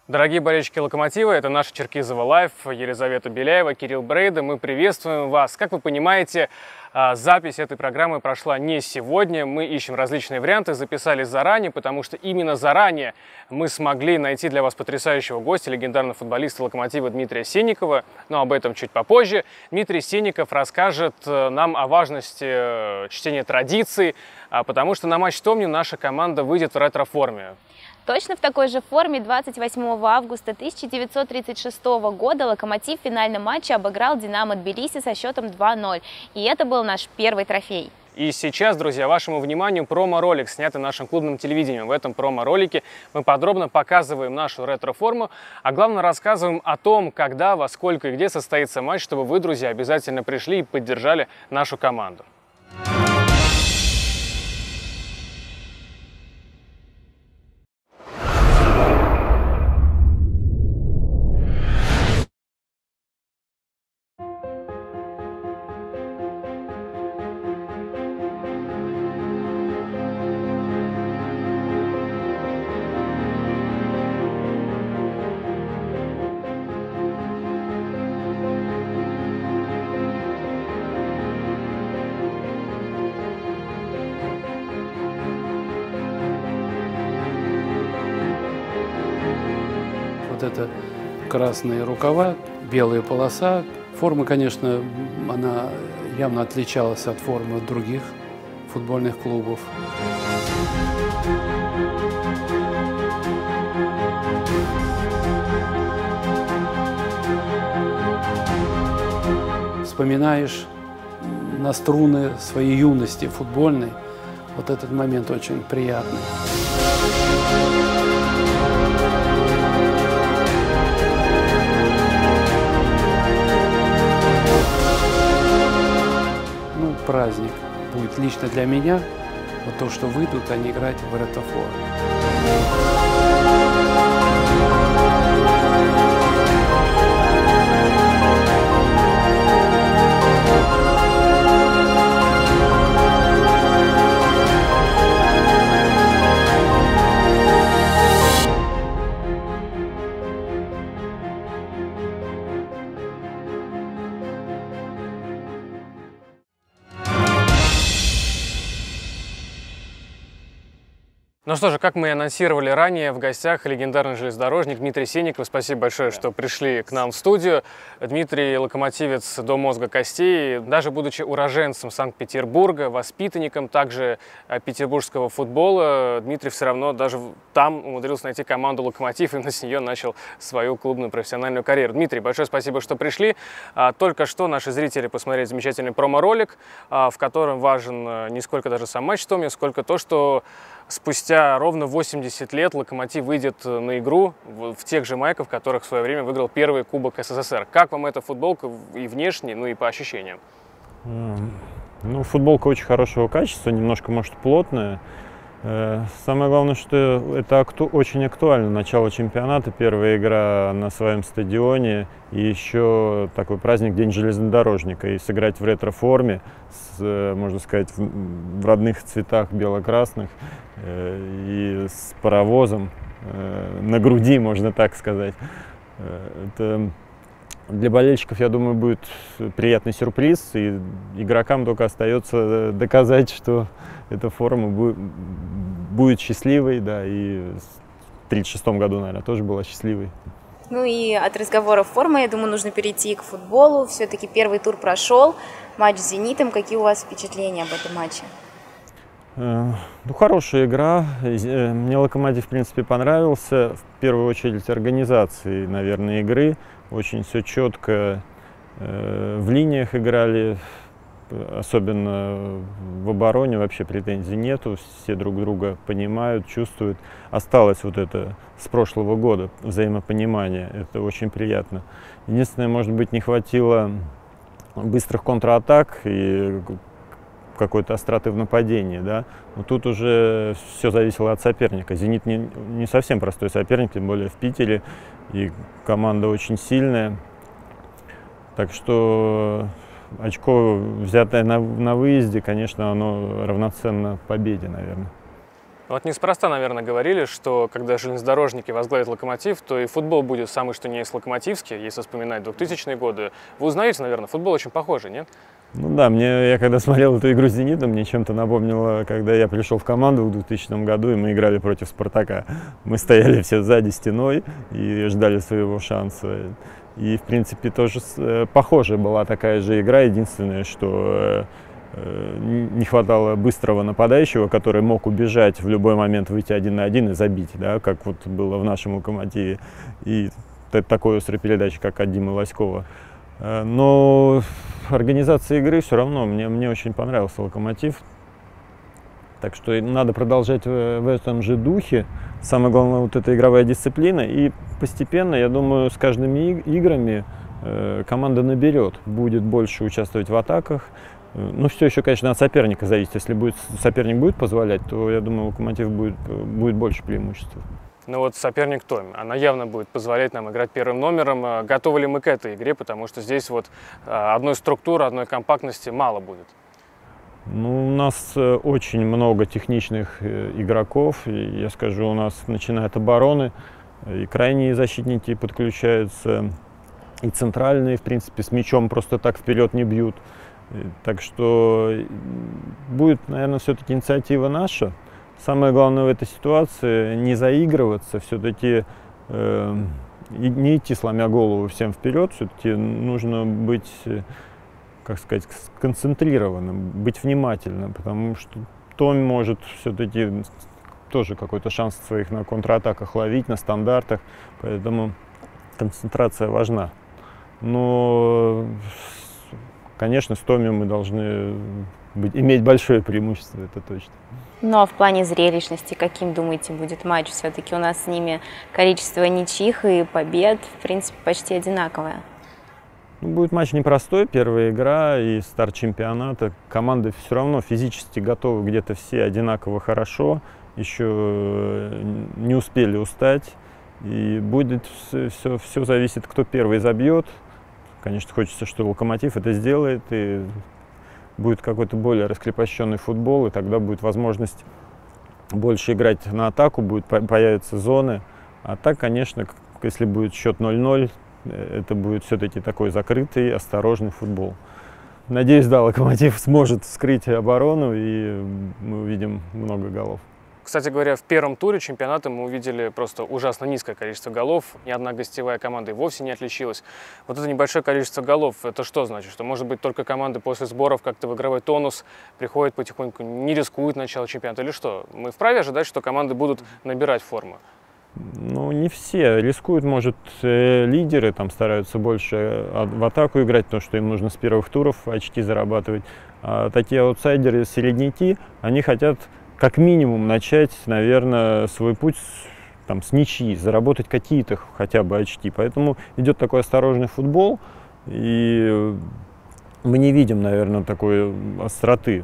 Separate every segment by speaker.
Speaker 1: Дорогие болельщики «Локомотива», это наша Черкизово Лайв, Елизавета Беляева, Кирилл Брейда. Мы приветствуем вас. Как вы понимаете, запись этой программы прошла не сегодня. Мы ищем различные варианты, записались заранее, потому что именно заранее мы смогли найти для вас потрясающего гостя, легендарного футболиста «Локомотива» Дмитрия Сенникова. Но об этом чуть попозже. Дмитрий Сенников расскажет нам о важности чтения традиций, потому что на матч «Томни» наша команда выйдет в ретро-форме.
Speaker 2: Точно в такой же форме 28 августа 1936 года «Локомотив» в финальном матче обыграл «Динамо Тбилиси» со счетом 2-0. И это был наш первый трофей.
Speaker 1: И сейчас, друзья, вашему вниманию промо-ролик, снятый нашим клубным телевидением. В этом промо-ролике мы подробно показываем нашу ретро-форму, а главное рассказываем о том, когда, во сколько и где состоится матч, чтобы вы, друзья, обязательно пришли и поддержали нашу команду.
Speaker 3: Вот это красные рукава, белая полоса. Форма, конечно, она явно отличалась от формы других футбольных клубов. Вспоминаешь на струны своей юности футбольной. Вот этот момент очень приятный. Праздник будет лично для меня, вот то, что выйдут они играть в ретро-форме.
Speaker 1: Ну что же, как мы и анонсировали ранее, в гостях легендарный железнодорожник Дмитрий Сенников. Спасибо большое, что пришли к нам в студию. Дмитрий – локомотивец до мозга костей. Даже будучи уроженцем Санкт-Петербурга, воспитанником также петербургского футбола, Дмитрий все равно даже там умудрился найти команду «Локомотив» и с нее начал свою клубную профессиональную карьеру. Дмитрий, большое спасибо, что пришли. Только что наши зрители посмотрели замечательный промо-ролик, в котором важен не сколько даже сам матч Томми, сколько то, что спустя ровно 80 лет «Локомотив» выйдет на игру в тех же майках, в которых в свое время выиграл первый Кубок СССР. Как вам эта футболка и внешне, ну и по ощущениям?
Speaker 4: Ну, футболка очень хорошего качества, немножко, может, плотная. Самое главное, что это очень актуально. Начало чемпионата, первая игра на своем стадионе и еще такой праздник День железнодорожника. И сыграть в ретро-форме, можно сказать, в родных цветах бело-красных и с паровозом на груди, можно так сказать. Это для болельщиков, я думаю, будет приятный сюрприз, и игрокам только остается доказать, что эта форма будет счастливой, да, и в 1936 году, наверное, тоже была счастливой.
Speaker 2: Ну и от разговоров формы, я думаю, нужно перейти к футболу. Все-таки первый тур прошел, матч с «Зенитом». Какие у вас впечатления об этом матче?
Speaker 4: Ну, хорошая игра. Мне «Локомотив», в принципе, понравился. В первую очередь организации, наверное, игры. Очень все четко в линиях играли, особенно в обороне вообще претензий нету, все друг друга понимают, чувствуют. Осталось вот это с прошлого года взаимопонимание, это очень приятно. Единственное, может быть, не хватило быстрых контратак и какой-то остроты в нападении, да. Но тут уже все зависело от соперника. «Зенит» не совсем простой соперник, тем более в Питере, и команда очень сильная. Так что очко, взятое на выезде, конечно, оно равноценно победе, наверное.
Speaker 1: Вот неспроста, наверное, говорили, что когда железнодорожники возглавят «Локомотив», то и футбол будет самый что ни есть локомотивский, если вспоминать 2000-е годы. Вы узнаете, наверное, футбол очень похожий, нет?
Speaker 4: Ну да, я когда смотрел эту игру с «Зенитом», мне чем-то напомнило, когда я пришел в команду в 2000 году, и мы играли против «Спартака». Мы стояли все сзади стеной и ждали своего шанса. И, в принципе, тоже похожая была такая же игра, единственное, что не хватало быстрого нападающего, который мог убежать в любой момент, выйти 1 на 1 и забить, да, как вот было в нашем «Локомотиве». И такой острой передачи, как от Димы Лоськова. Но организация игры все равно, мне очень понравился «Локомотив». Так что надо продолжать в этом же духе. Самое главное, вот эта игровая дисциплина. И постепенно, я думаю, с каждыми играми команда наберет, будет больше участвовать в атаках. Ну, все еще, конечно, от соперника зависит. Если соперник будет позволять, то, я думаю, «Локомотив» будет больше преимущества.
Speaker 1: Ну вот соперник Томи, она явно будет позволять нам играть первым номером. Готовы ли мы к этой игре? Потому что здесь вот одной структуры, одной компактности мало будет.
Speaker 4: Ну, у нас очень много техничных игроков. И, я скажу, у нас начиная от обороны, и крайние защитники подключаются, и центральные, в принципе, с мячом просто так вперед не бьют. Так что будет, наверное, все-таки инициатива наша. Самое главное в этой ситуации не заигрываться, все-таки не идти сломя голову всем вперед, все-таки нужно быть, как сказать, сконцентрированным, быть внимательным, потому что Том может все-таки тоже какой-то шанс своих на контратаках ловить, на стандартах, поэтому концентрация важна. Но, конечно, с Томи мы должны иметь большое преимущество, это точно.
Speaker 2: Ну а в плане зрелищности, каким, думаете, будет матч? Все-таки у нас с ними количество ничьих и побед, в принципе, почти одинаковое.
Speaker 4: Ну, будет матч непростой, первая игра и старт чемпионата. Команды все равно физически готовы где-то все одинаково хорошо, еще не успели устать. И будет все зависит, кто первый забьет. Конечно, хочется, что «Локомотив» это сделает, и будет какой-то более раскрепощенный футбол, и тогда будет возможность больше играть на атаку, появятся зоны. А так, конечно, если будет счет 0-0, это будет все-таки такой закрытый, осторожный футбол. Надеюсь, да, «Локомотив» сможет вскрыть оборону, и мы увидим много голов.
Speaker 1: Кстати говоря, в первом туре чемпионата мы увидели просто ужасно низкое количество голов. Ни одна гостевая команда и вовсе не отличилась. Вот это небольшое количество голов, это что значит? Что, может быть, только команды после сборов как-то в игровой тонус приходят потихоньку, не рискуют начало чемпионата или что? Мы вправе ожидать, что команды будут набирать форму?
Speaker 4: Ну, не все. Рискуют, может, лидеры, там стараются больше в атаку играть, потому что им нужно с первых туров очки зарабатывать. А такие аутсайдеры, середняки, они хотят как минимум начать, наверное, свой путь там, с ничьи, заработать какие-то хотя бы очки. Поэтому идет такой осторожный футбол, и мы не видим, наверное, такой остроты.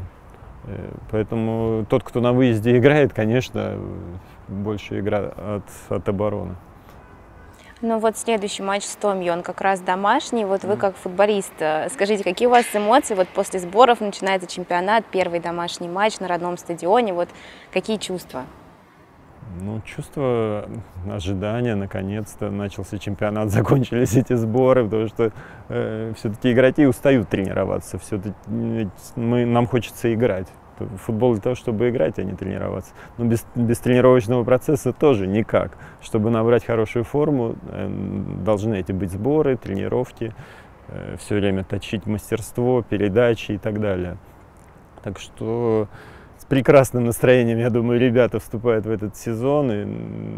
Speaker 4: Поэтому тот, кто на выезде играет, конечно, больше игра от обороны.
Speaker 2: Ну вот следующий матч с Томи, он как раз домашний. Вот вы как футболист, скажите, какие у вас эмоции? Вот после сборов начинается чемпионат, первый домашний матч на родном стадионе. Вот какие чувства?
Speaker 4: Ну, чувство ожидания, наконец-то начался чемпионат, закончились эти сборы, потому что все-таки игроки устают тренироваться, все-таки нам хочется играть. Футбол для того, чтобы играть, а не тренироваться. Но без тренировочного процесса тоже никак. Чтобы набрать хорошую форму, должны эти быть сборы, тренировки, все время точить мастерство, передачи и так далее. Так что с прекрасным настроением, я думаю, ребята вступают в этот сезон. И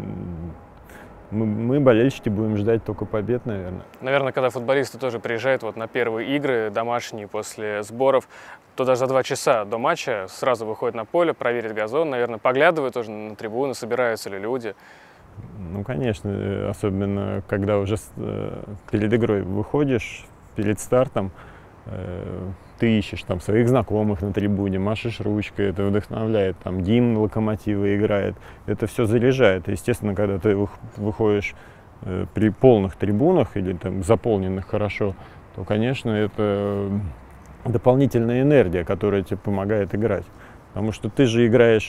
Speaker 4: мы, болельщики, будем ждать только побед, наверное.
Speaker 1: Наверное, когда футболисты тоже приезжают вот на первые игры домашние после сборов, то даже за 2 часа до матча сразу выходят на поле, проверить газон, наверное, поглядывают тоже на трибуны, собираются ли люди.
Speaker 4: Ну, конечно, особенно когда уже перед игрой выходишь, перед стартом, ты ищешь там своих знакомых на трибуне, машешь ручкой, это вдохновляет, там гимн «Локомотива» играет, это все заряжает. И, естественно, когда ты выходишь при полных трибунах или там заполненных хорошо, то, конечно, это дополнительная энергия, которая тебе помогает играть. Потому что ты же играешь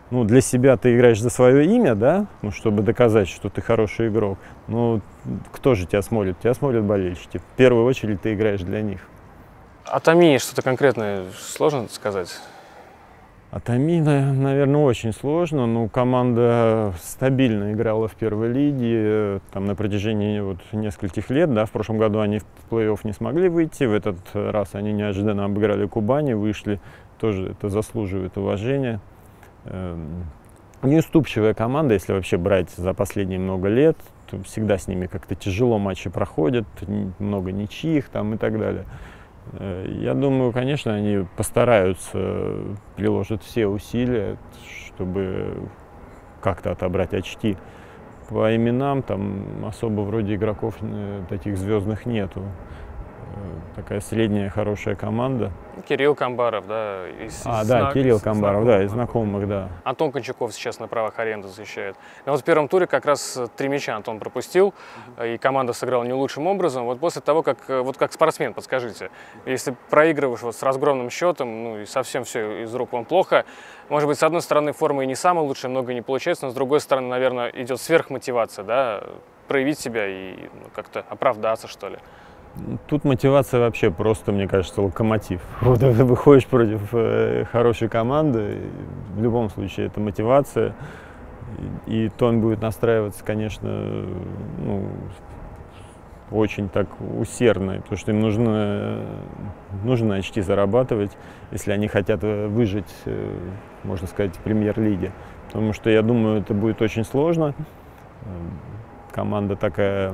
Speaker 4: ну, для себя ты играешь за свое имя, да, ну, чтобы доказать, что ты хороший игрок. Ну, кто же тебя смотрит? Тебя смотрят болельщики. В первую очередь ты играешь для них.
Speaker 1: От Амини что-то конкретное сложно сказать?
Speaker 4: От Амина, наверное, очень сложно. Ну, команда стабильно играла в первой лиге там, на протяжении вот нескольких лет. Да. В прошлом году они в плей-офф не смогли выйти. В этот раз они неожиданно обыграли Кубань, вышли. Тоже это заслуживает уважения. Неуступчивая команда, если вообще брать за последние много лет. То всегда с ними как-то тяжело матчи проходят, много ничьих там, и так далее. Я думаю, конечно, они постараются, приложат все усилия, чтобы как-то отобрать очки. По именам там особо вроде игроков таких звездных нету. Такая средняя хорошая команда.
Speaker 1: Кирилл Камбаров, да?
Speaker 4: Кирилл Камбаров, да, из знакомых, да.
Speaker 1: Антон Кончаков сейчас на правах аренды защищает. Но вот в первом туре как раз 3 мяча Антон пропустил, и команда сыграла не лучшим образом. Вот после того, как спортсмен, подскажите, если проигрываешь вот с разгромным счетом, ну и совсем все из рук вон плохо, может быть, с одной стороны, форма и не самая лучшая, много не получается, но с другой стороны, наверное, идет сверхмотивация, да, проявить себя и как-то оправдаться, что ли.
Speaker 4: Тут мотивация вообще просто, мне кажется, локомотив. Вот ты выходишь против хорошей команды, в любом случае это мотивация. И тон будет настраиваться, конечно, ну, очень так усердно, потому что им нужно очки зарабатывать, если они хотят выжить, можно сказать, в премьер-лиге. Потому что, я думаю, это будет очень сложно. Команда такая,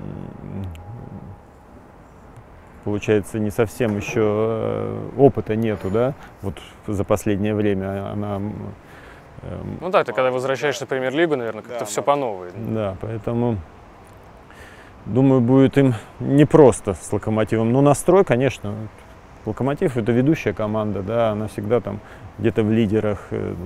Speaker 4: получается, не совсем еще опыта нету, да, вот за последнее время она...
Speaker 1: Ну да, ты когда возвращаешься в премьер-лигу, наверное, как-то все по новой.
Speaker 4: Да, поэтому, думаю, будет им непросто с Локомотивом. Но настрой, конечно, Локомотив — это ведущая команда, да, она всегда там где-то в лидерах.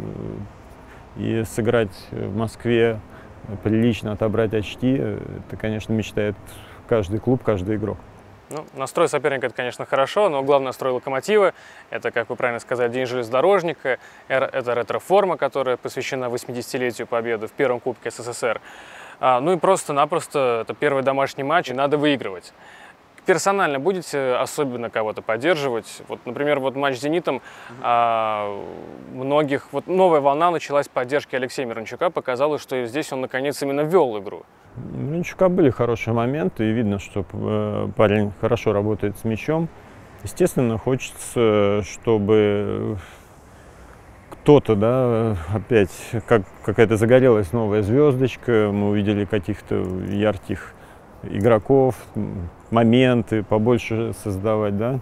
Speaker 4: И сыграть в Москве прилично, отобрать очки, это, конечно, мечтает каждый клуб, каждый игрок.
Speaker 1: Ну, настрой соперника — это, конечно, хорошо, но главный настрой Локомотива — это, как вы правильно сказали, День железнодорожника, это ретро-форма, которая посвящена 80-летию победы в первом Кубке СССР. Ну и просто-напросто это первый домашний матч, и надо выигрывать. Персонально будете особенно кого-то поддерживать? Вот, например, вот матч с «Зенитом», многих, вот новая волна началась поддержки Алексея Мирончука, показалось, что здесь он наконец именно вел игру.
Speaker 4: У Мирончука были хорошие моменты, и видно, что парень хорошо работает с мячом. Естественно, хочется, чтобы кто-то, да, опять, как какая-то загорелась новая звездочка, мы увидели каких-то ярких игроков, моменты побольше создавать, да.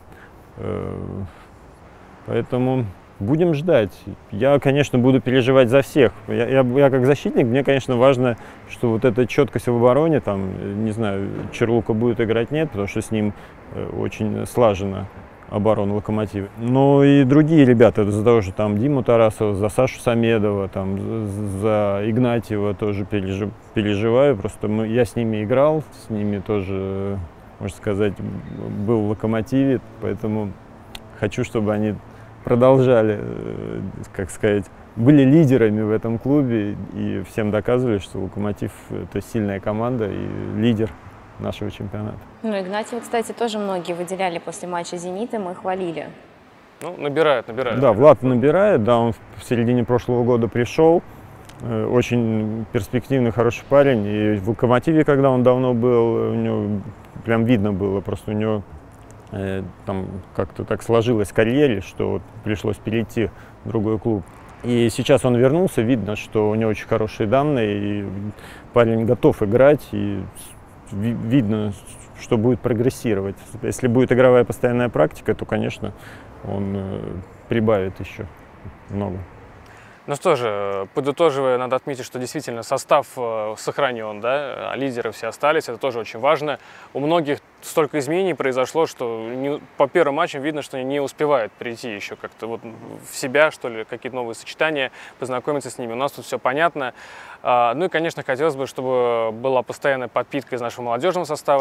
Speaker 4: Поэтому будем ждать. Я, конечно, буду переживать за всех. Я как защитник, мне, конечно, важно, что вот эта четкость в обороне, там, не знаю, Черлука будет играть, нет, потому что с ним очень слажена оборона Локомотива. Но и другие ребята, за того же там Диму Тарасова, за Сашу Самедова, там, за Игнатьева тоже переживаю. Просто я с ними играл, с ними тоже, можно сказать, был в Локомотиве, поэтому хочу, чтобы они продолжали, как сказать, были лидерами в этом клубе и всем доказывали, что Локомотив — это сильная команда и лидер нашего чемпионата.
Speaker 2: Ну, Игнатьева, кстати, тоже многие выделяли после матча с «Зенитом» и хвалили.
Speaker 1: Ну, набирает.
Speaker 4: Да, Влад набирает, да, он в середине прошлого года пришел. Очень перспективный, хороший парень. И в «Локомотиве», когда он давно был, у него прям видно было, просто у него там как-то так сложилось в карьере, что вот пришлось перейти в другой клуб. И сейчас он вернулся, видно, что у него очень хорошие данные, и парень готов играть, и видно, что будет прогрессировать. Если будет игровая постоянная практика, то, конечно, он прибавит еще много.
Speaker 1: Ну что же, подытоживая, надо отметить, что действительно состав сохранен, да, а лидеры все остались, это тоже очень важно. У многих столько изменений произошло, что по первым матчам видно, что они не успевают прийти еще как-то вот в себя, что ли, какие-то новые сочетания, познакомиться с ними. У нас тут все понятно. Ну и, конечно, хотелось бы, чтобы была постоянная подпитка из нашего молодежного состава.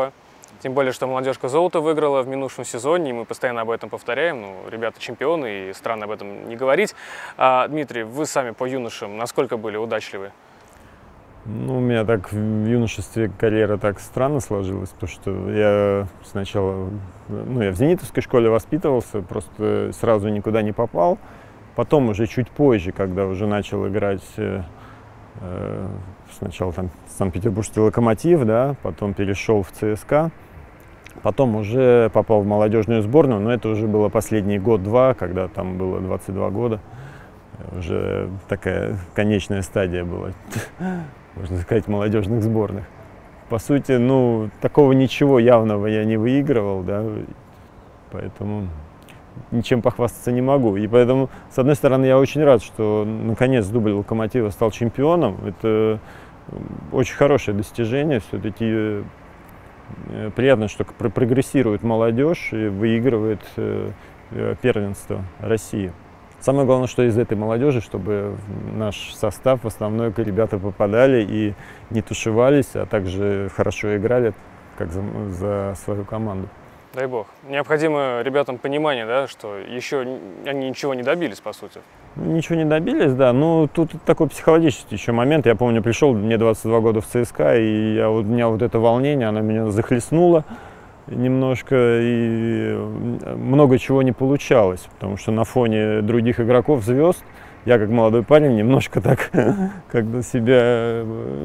Speaker 1: Тем более, что молодежка золото выиграла в минувшем сезоне, и мы постоянно об этом повторяем. Ну, ребята чемпионы, и странно об этом не говорить. Дмитрий, вы сами по юношам насколько были удачливы?
Speaker 4: Ну, у меня так в юношестве карьера так странно сложилась, потому что я сначала, я в зенитовской школе воспитывался, просто сразу никуда не попал. Потом уже чуть позже, когда уже начал играть сначала там Санкт-Петербургский «Локомотив», да, потом перешел в ЦСКА, потом уже попал в молодежную сборную, но это уже было последний год-два, когда там было 22 года. Уже такая конечная стадия была, можно сказать, молодежных сборных. По сути, такого ничего явного я не выигрывал, да, поэтому ничем похвастаться не могу. И поэтому, с одной стороны, я очень рад, что наконец дубль «Локомотива» стал чемпионом. Это очень хорошее достижение. Все-таки приятно, что прогрессирует молодежь и выигрывает первенство России. Самое главное, что из этой молодежи, чтобы в наш состав в основной ребята попадали и не тушевались, а также хорошо играли, как за свою команду.
Speaker 1: Дай бог. Необходимо ребятам понимание, да, что еще они ничего не добились, по сути.
Speaker 4: Ничего не добились, да. Ну, тут такой психологический еще момент. Я помню, пришел, мне 22 года в ЦСКА, и у меня вот это волнение, оно меня захлестнуло немножко, и много чего не получалось, потому что на фоне других игроков, звезд, я как молодой парень немножко так как-то себя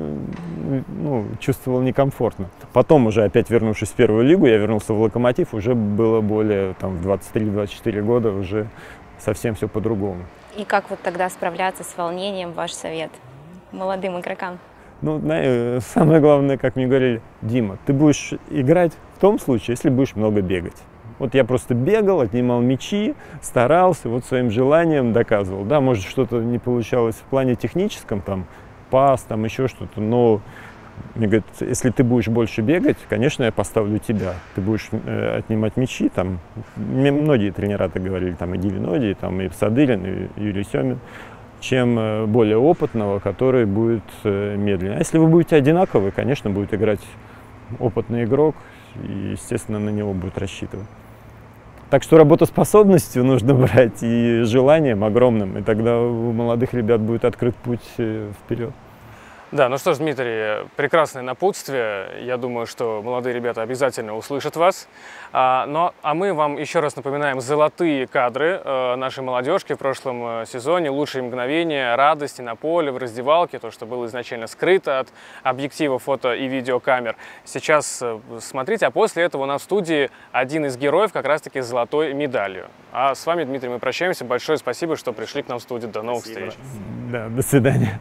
Speaker 4: чувствовал некомфортно. Потом уже опять вернувшись в первую лигу, я вернулся в «Локомотив», уже было более, там, в 23-24 года уже совсем все по-другому.
Speaker 2: И как вот тогда справляться с волнением, ваш совет молодым игрокам?
Speaker 4: Ну, знаешь, самое главное, как мне говорили: Дима, ты будешь играть в том случае, если будешь много бегать. Вот я просто бегал, отнимал мячи, старался, вот своим желанием доказывал. Да, может, что-то не получалось в плане техническом, там, пас, там, еще что-то, но мне говорят, если ты будешь больше бегать, конечно, я поставлю тебя. Ты будешь отнимать мячи, там, многие тренера так говорили, там, и Дивиноди, там, и Садырин, и Юрий Семин, чем более опытного, который будет медленнее. А если вы будете одинаковы, конечно, будет играть опытный игрок, и, естественно, на него будет рассчитывать. Так что работоспособностью нужно брать и желанием огромным, и тогда у молодых ребят будет открыт путь вперед.
Speaker 1: Да, ну что ж, Дмитрий, прекрасное напутствие. Я думаю, что молодые ребята обязательно услышат вас. А мы вам еще раз напоминаем золотые кадры нашей молодежки в прошлом сезоне. Лучшие мгновения радости на поле, в раздевалке. То, что было изначально скрыто от объектива фото и видеокамер. Сейчас смотрите, а после этого у нас в студии один из героев как раз-таки с золотой медалью. А с вами, Дмитрий, мы прощаемся. Большое спасибо, что пришли к нам в студию. До новых встреч.
Speaker 4: Да, до свидания.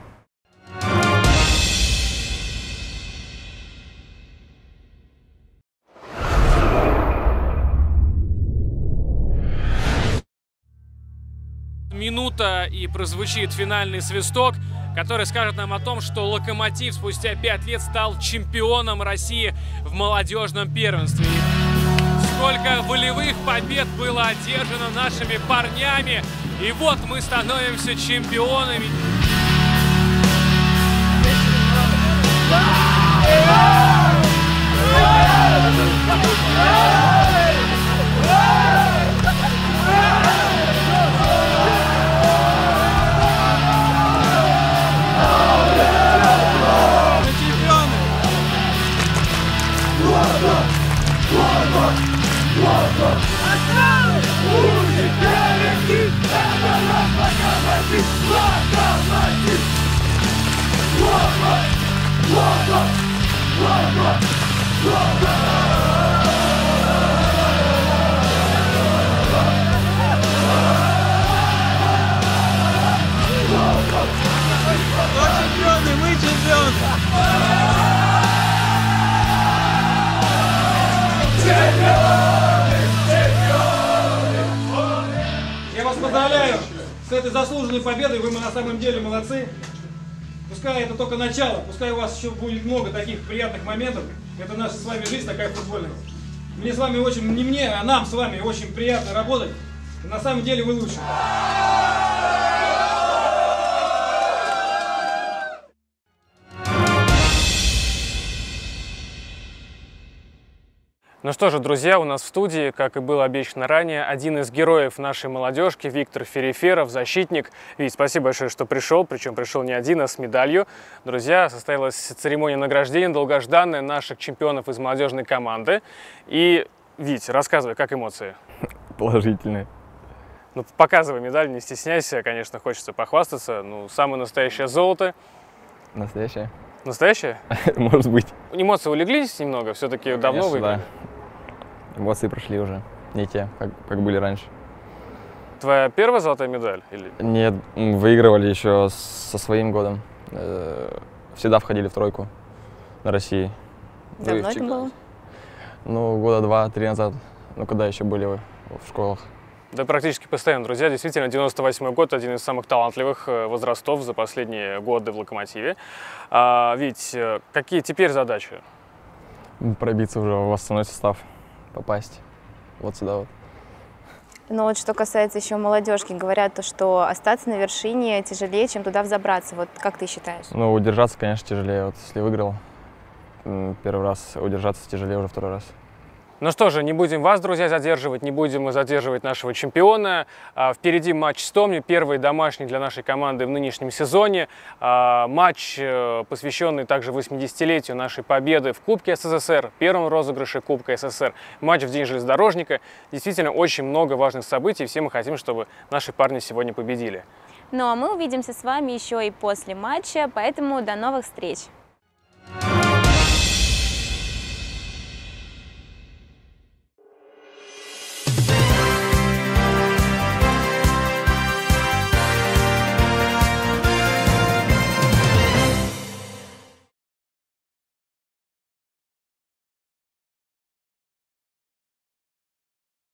Speaker 1: Минута, и прозвучит финальный свисток, который скажет нам о том, что «Локомотив» спустя 5 лет стал чемпионом России в молодежном первенстве. Сколько волевых побед было одержано нашими парнями, и вот мы становимся чемпионами.
Speaker 5: Мы чемпионы! Я вас поздравляю с этой заслуженной победой. Вы на самом деле молодцы. Пускай это только начало, пускай у вас еще будет много таких приятных моментов. Это наша с вами жизнь такая футбольная. Мне с вами очень, не мне, а нам с вами очень приятно работать. И на самом деле вы лучше.
Speaker 1: Ну что же, друзья, у нас в студии, как и было обещано ранее, один из героев нашей молодежки, Виктор Фериферов, защитник. Вить, спасибо большое, что пришел, причем пришел не один, а с медалью. Друзья, состоялась церемония награждения, долгожданная наших чемпионов из молодежной команды. И, Вить, рассказывай, как эмоции?
Speaker 6: Положительные.
Speaker 1: Ну, показывай медаль, не стесняйся, конечно, хочется похвастаться. Ну, самое настоящее золото.
Speaker 6: Настоящее?
Speaker 1: Настоящее?
Speaker 6: Может быть.
Speaker 1: Эмоции улеглись немного, все-таки давно выиграли?
Speaker 6: Да. Эмоции прошли уже, не те, как были раньше.
Speaker 1: Твоя первая золотая медаль? Или...
Speaker 6: Нет, выигрывали еще со своим годом. Всегда входили в тройку на России.
Speaker 2: Давно это было?
Speaker 6: Ну, года 2-3 назад, ну, когда еще были в школах.
Speaker 1: Да, практически постоянно, друзья. Действительно, 98-й год – один из самых талантливых возрастов за последние годы в «Локомотиве». Ведь какие теперь задачи?
Speaker 6: Пробиться уже в основной состав, попасть вот сюда вот.
Speaker 2: Но вот что касается еще молодежки, говорят, то, что остаться на вершине тяжелее, чем туда взобраться. Вот как ты считаешь?
Speaker 6: Ну, удержаться, конечно, тяжелее. Вот если выиграл первый раз, удержаться тяжелее уже второй раз.
Speaker 1: Ну что же, не будем вас, друзья, задерживать, не будем мы задерживать нашего чемпиона. Впереди матч с Томью, первый домашний для нашей команды в нынешнем сезоне. Матч, посвященный также 80-летию нашей победы в Кубке СССР, первом розыгрыше Кубка СССР. Матч в День железнодорожника. Действительно, очень много важных событий. Все мы хотим, чтобы наши парни сегодня победили.
Speaker 2: Ну а мы увидимся с вами еще и после матча, поэтому до новых встреч!